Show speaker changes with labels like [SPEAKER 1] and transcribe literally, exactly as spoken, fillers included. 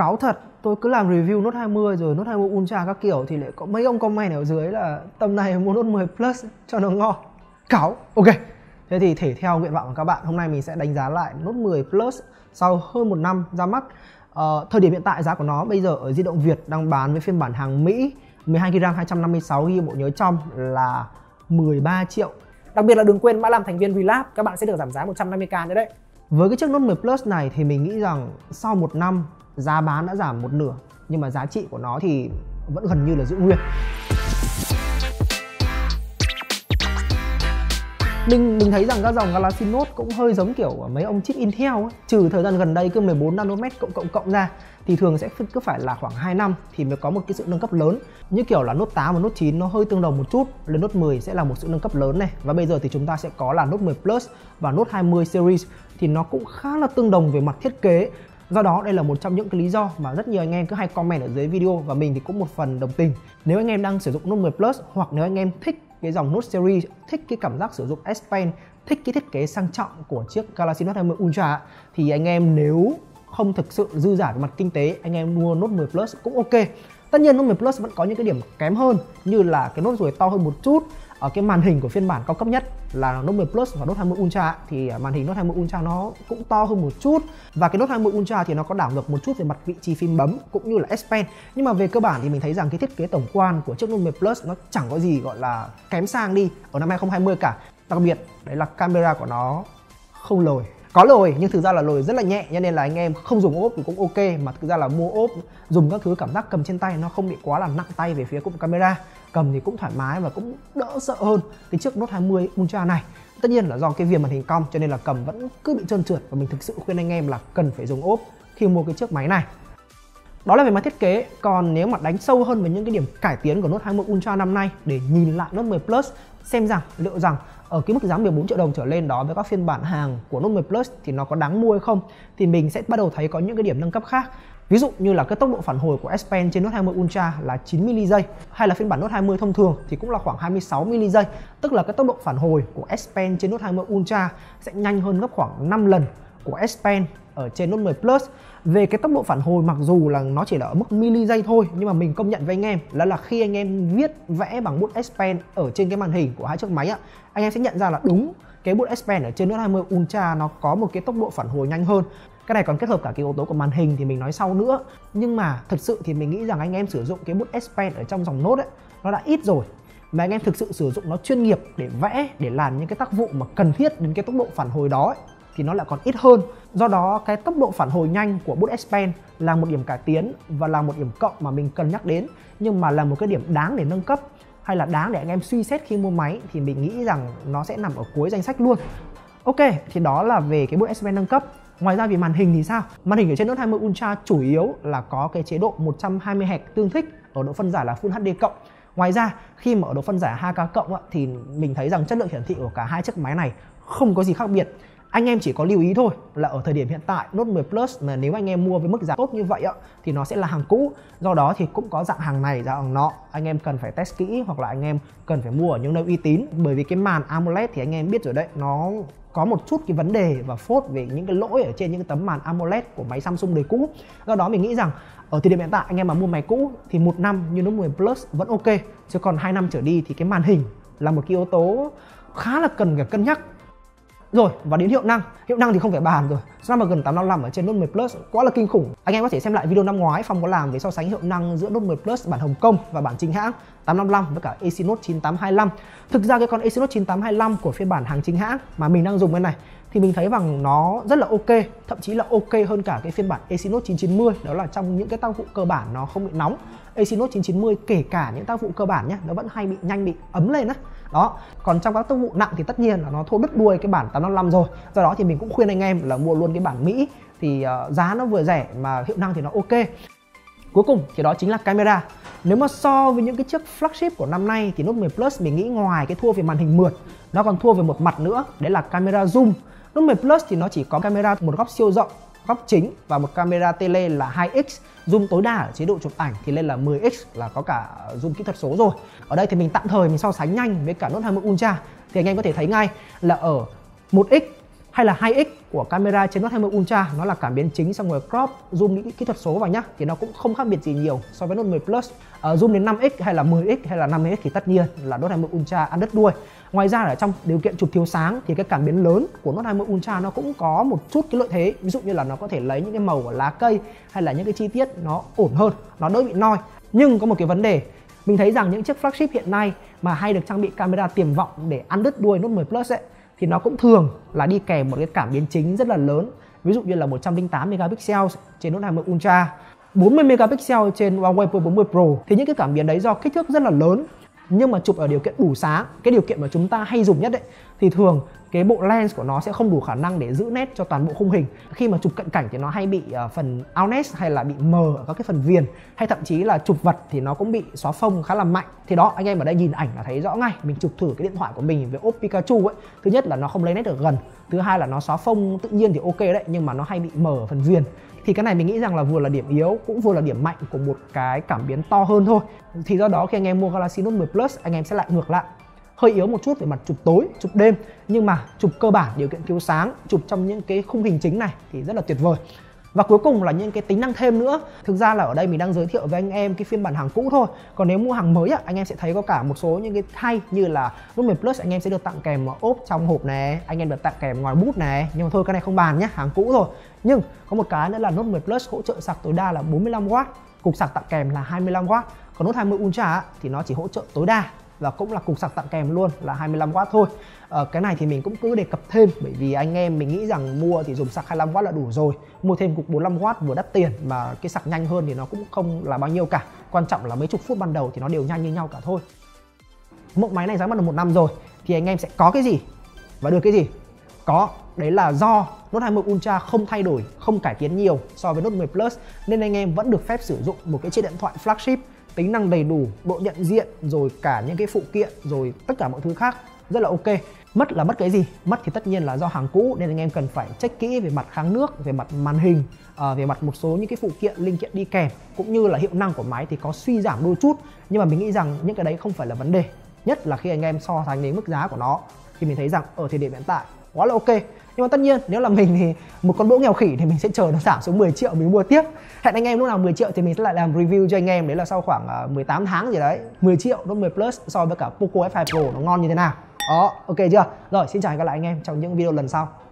[SPEAKER 1] Cáu thật, tôi cứ làm review Note hai mươi rồi Note hai mươi Ultra các kiểu thì lại có mấy ông comment ở dưới là tầm này mua Note mười Plus cho nó ngon. Cáu. Ok. Thế thì thể theo nguyện vọng của các bạn, hôm nay mình sẽ đánh giá lại Note mười Plus sau hơn một năm ra mắt. Ờ, thời điểm hiện tại giá của nó bây giờ ở Di động Việt đang bán với phiên bản hàng Mỹ mười hai gi ga bai hai trăm năm mươi sáu gi ga bai bộ nhớ trong là mười ba triệu. Đặc biệt là đừng quên mã làm thành viên Relab, các bạn sẽ được giảm giá một trăm năm mươi k nữa đấy. Với cái chiếc Note mười Plus này thì mình nghĩ rằng sau một năm giá bán đã giảm một nửa, nhưng mà giá trị của nó thì vẫn gần như là giữ nguyên. Mình mình thấy rằng các dòng Galaxy Note cũng hơi giống kiểu mấy ông chip Intel ấy. Trừ thời gian gần đây cứ mười bốn nanomet cộng cộng cộng ra thì thường sẽ cứ phải là khoảng hai năm thì mới có một cái sự nâng cấp lớn. Như kiểu là Note tám và Note chín nó hơi tương đồng một chút, lên Note mười sẽ là một sự nâng cấp lớn này. Và bây giờ thì chúng ta sẽ có là Note mười Plus và Note hai mươi series thì nó cũng khá là tương đồng về mặt thiết kế. Do đó đây là một trong những cái lý do mà rất nhiều anh em cứ hay comment ở dưới video, và mình thì cũng một phần đồng tình. Nếu anh em đang sử dụng Note mười Plus hoặc nếu anh em thích cái dòng Note series, thích cái cảm giác sử dụng S Pen, thích cái thiết kế sang trọng của chiếc Galaxy Note hai mươi Ultra thì anh em nếu không thực sự dư dả về mặt kinh tế, anh em mua Note mười Plus cũng ok. Tất nhiên Note mười Plus vẫn có những cái điểm kém hơn, như là cái nốt ruồi to hơn một chút. Ở cái màn hình của phiên bản cao cấp nhất là Note mười Plus và Note hai mươi Ultra thì màn hình Note hai mươi Ultra nó cũng to hơn một chút. Và cái Note hai mươi Ultra thì nó có đảo ngược một chút về mặt vị trí phím bấm cũng như là S Pen. Nhưng mà về cơ bản thì mình thấy rằng cái thiết kế tổng quan của chiếc Note mười Plus nó chẳng có gì gọi là kém sang đi ở năm hai không hai không cả. Đặc biệt đấy là camera của nó không lồi. Có lồi nhưng thực ra là lồi rất là nhẹ, cho nên là anh em không dùng ốp thì cũng ok, mà thực ra là mua ốp dùng các thứ cảm giác cầm trên tay nó không bị quá là nặng tay về phía cụm camera. Cầm thì cũng thoải mái và cũng đỡ sợ hơn cái chiếc Note hai mươi Ultra này. Tất nhiên là do cái viền màn hình cong cho nên là cầm vẫn cứ bị trơn trượt, và mình thực sự khuyên anh em là cần phải dùng ốp khi mua cái chiếc máy này. Đó là về mặt thiết kế. Còn nếu mà đánh sâu hơn về những cái điểm cải tiến của Note hai mươi Ultra năm nay để nhìn lại Note mười Plus, xem rằng liệu rằng ở cái mức giá mười bốn triệu đồng trở lên đó với các phiên bản hàng của Note mười Plus thì nó có đáng mua hay không, thì mình sẽ bắt đầu thấy có những cái điểm nâng cấp khác. Ví dụ như là cái tốc độ phản hồi của S Pen trên Note hai mươi Ultra là chín mi li giây, hay là phiên bản Note hai mươi thông thường thì cũng là khoảng hai mươi sáu mi li giây. Tức là cái tốc độ phản hồi của S Pen trên Note hai mươi Ultra sẽ nhanh hơn gấp khoảng năm lần của S Pen ở trên Note mười Plus. Về cái tốc độ phản hồi mặc dù là nó chỉ là ở mức mili giây thôi, nhưng mà mình công nhận với anh em là là khi anh em viết vẽ bằng bút S Pen ở trên cái màn hình của hai chiếc máy ạ, anh em sẽ nhận ra là đúng cái bút S Pen ở trên Note hai mươi Ultra nó có một cái tốc độ phản hồi nhanh hơn. Cái này còn kết hợp cả cái yếu tố của màn hình thì mình nói sau nữa. Nhưng mà thật sự thì mình nghĩ rằng anh em sử dụng cái bút S Pen ở trong dòng Note ấy, nó đã ít rồi. Mà anh em thực sự sử dụng nó chuyên nghiệp để vẽ, để làm những cái tác vụ mà cần thiết đến cái tốc độ phản hồi đó ấy, thì nó lại còn ít hơn. Do đó cái tốc độ phản hồi nhanh của bút S Pen là một điểm cải tiến và là một điểm cộng mà mình cần nhắc đến. Nhưng mà là một cái điểm đáng để nâng cấp hay là đáng để anh em suy xét khi mua máy thì mình nghĩ rằng nó sẽ nằm ở cuối danh sách luôn. Ok, thì đó là về cái bút S Pen nâng cấp. Ngoài ra về màn hình thì sao? Màn hình ở trên Note hai mươi Ultra chủ yếu là có cái chế độ một trăm hai mươi héc tương thích ở độ phân giải là Full hát đê cộng. Ngoài ra khi mà ở độ phân giải hai K cộng thì mình thấy rằng chất lượng hiển thị của cả hai chiếc máy này không có gì khác biệt. Anh em chỉ có lưu ý thôi là ở thời điểm hiện tại Note mười Plus mà nếu anh em mua với mức giá tốt như vậy thì nó sẽ là hàng cũ. Do đó thì cũng có dạng hàng này, dạng hàng nọ. Anh em cần phải test kỹ hoặc là anh em cần phải mua ở những nơi uy tín. Bởi vì cái màn AMOLED thì anh em biết rồi đấy, nó có một chút cái vấn đề và phốt về những cái lỗi ở trên những cái tấm màn AMOLED của máy Samsung đời cũ. Do đó mình nghĩ rằng ở thời điểm hiện tại anh em mà mua máy cũ thì một năm như Note mười Plus vẫn ok. Chứ còn hai năm trở đi thì cái màn hình là một cái yếu tố khá là cần phải cân nhắc. Rồi, và đến hiệu năng. Hiệu năng thì không phải bàn rồi. Snapdragon tám năm lăm ở trên Note mười Plus quá là kinh khủng. Anh em có thể xem lại video năm ngoái Phong có làm về so sánh hiệu năng giữa Note mười Plus bản Hồng Kông và bản chính hãng tám năm lăm với cả Exynos chín tám hai lăm. Thực ra cái con Exynos chín tám hai lăm của phiên bản hàng chính hãng mà mình đang dùng cái này thì mình thấy rằng nó rất là ok, thậm chí là ok hơn cả cái phiên bản Exynos chín chín mươi. Đó là trong những cái tác vụ cơ bản nó không bị nóng. Exynos chín chín mươi kể cả những tác vụ cơ bản nhé, nó vẫn hay bị nhanh bị ấm lên á. Đó, còn trong các tác vụ nặng thì tất nhiên là nó thô đứt đuôi cái bản tám năm lăm rồi. Do đó thì mình cũng khuyên anh em là mua luôn cái bản Mỹ thì uh, giá nó vừa rẻ mà hiệu năng thì nó ok. Cuối cùng thì đó chính là camera. Nếu mà so với những cái chiếc flagship của năm nay thì Note mười Plus mình nghĩ ngoài cái thua về màn hình mượt, nó còn thua về một mặt nữa, đấy là camera zoom. Note mười Plus thì nó chỉ có camera một góc siêu rộng, góc chính và một camera tele là hai x. Zoom tối đa ở chế độ chụp ảnh thì lên là mười x, là có cả zoom kỹ thuật số rồi. Ở đây thì mình tạm thời mình so sánh nhanh với cả Note hai mươi Ultra thì anh em có thể thấy ngay là ở một x hay là hai x của camera trên Note hai mươi Ultra, nó là cảm biến chính, xong rồi crop zoom những kỹ thuật số vào nhá, thì nó cũng không khác biệt gì nhiều so với Note mười Plus. uh, Zoom đến năm x hay là mười x hay là năm mươi x thì tất nhiên là Note hai mươi Ultra ăn đứt đuôi. Ngoài ra ở trong điều kiện chụp thiếu sáng thì cái cảm biến lớn của Note hai mươi Ultra nó cũng có một chút cái lợi thế, ví dụ như là nó có thể lấy những cái màu của lá cây hay là những cái chi tiết nó ổn hơn, nó đỡ bị noi. Nhưng có một cái vấn đề, mình thấy rằng những chiếc flagship hiện nay mà hay được trang bị camera tiềm vọng để ăn đứt đuôi Note mười Plus ấy, thì nó cũng thường là đi kèm một cái cảm biến chính rất là lớn, ví dụ như là một trăm lẻ tám megapixel trên Note hai mươi Ultra, bốn mươi megapixel trên Huawei P bốn mươi Pro. Thì những cái cảm biến đấy do kích thước rất là lớn, nhưng mà chụp ở điều kiện đủ sáng, cái điều kiện mà chúng ta hay dùng nhất đấy, thì thường cái bộ lens của nó sẽ không đủ khả năng để giữ nét cho toàn bộ khung hình. Khi mà chụp cận cảnh thì nó hay bị uh, phần outness hay là bị mờ ở các cái phần viền, hay thậm chí là chụp vật thì nó cũng bị xóa phông khá là mạnh. Thì đó, anh em ở đây nhìn ảnh là thấy rõ ngay. Mình chụp thử cái điện thoại của mình với ốp Pikachu ấy, thứ nhất là nó không lấy nét được gần, thứ hai là nó xóa phông tự nhiên thì ok đấy, nhưng mà nó hay bị mờ ở phần viền. Thì cái này mình nghĩ rằng là vừa là điểm yếu cũng vừa là điểm mạnh của một cái cảm biến to hơn thôi. Thì do đó khi anh em mua Galaxy Note mười Plus, anh em sẽ lại ngược lại, hơi yếu một chút về mặt chụp tối, chụp đêm, nhưng mà chụp cơ bản, điều kiện thiếu sáng, chụp trong những cái khung hình chính này thì rất là tuyệt vời. Và cuối cùng là những cái tính năng thêm nữa. Thực ra là ở đây mình đang giới thiệu với anh em cái phiên bản hàng cũ thôi. Còn nếu mua hàng mới á, anh em sẽ thấy có cả một số những cái hay, như là Note mười Plus anh em sẽ được tặng kèm ốp trong hộp này, anh em được tặng kèm ngòi bút này. Nhưng mà thôi cái này không bàn nhé, hàng cũ thôi. Nhưng có một cái nữa là Note mười Plus hỗ trợ sạc tối đa là bốn mươi lăm oát, cục sạc tặng kèm là hai mươi lăm oát. Còn Note hai mươi Ultra thì nó chỉ hỗ trợ tối đa và cũng là cục sạc tặng kèm luôn là hai mươi lăm oát thôi. Ờ, cái này thì mình cũng cứ đề cập thêm, bởi vì anh em mình nghĩ rằng mua thì dùng sạc hai mươi lăm oát là đủ rồi, mua thêm cục bốn mươi lăm oát vừa đắt tiền mà cái sạc nhanh hơn thì nó cũng không là bao nhiêu cả. Quan trọng là mấy chục phút ban đầu thì nó đều nhanh như nhau cả thôi. Mẫu máy này giá mất được một năm rồi thì anh em sẽ có cái gì và được cái gì? Có, đấy là do Note hai mươi Ultra không thay đổi, không cải tiến nhiều so với Note mười Plus, nên anh em vẫn được phép sử dụng một cái chiếc điện thoại flagship, tính năng đầy đủ, độ nhận diện, rồi cả những cái phụ kiện, rồi tất cả mọi thứ khác rất là ok. Mất là mất cái gì? Mất thì tất nhiên là do hàng cũ, nên anh em cần phải check kỹ về mặt kháng nước, về mặt màn hình, à, về mặt một số những cái phụ kiện, linh kiện đi kèm, cũng như là hiệu năng của máy thì có suy giảm đôi chút. Nhưng mà mình nghĩ rằng những cái đấy không phải là vấn đề, nhất là khi anh em so sánh đến mức giá của nó thì mình thấy rằng ở thời điểm hiện tại quá là ok. Nhưng mà tất nhiên nếu là mình thì một con bỗ nghèo khỉ thì mình sẽ chờ nó giảm xuống mười triệu mình mua tiếp. Hẹn anh em lúc nào mười triệu thì mình sẽ lại làm review cho anh em, đấy là sau khoảng mười tám tháng gì đấy. mười triệu Note mười Plus so với cả Poco F hai Pro nó ngon như thế nào. Đó, ok chưa? Rồi, xin chào và hẹn gặp lại anh em trong những video lần sau.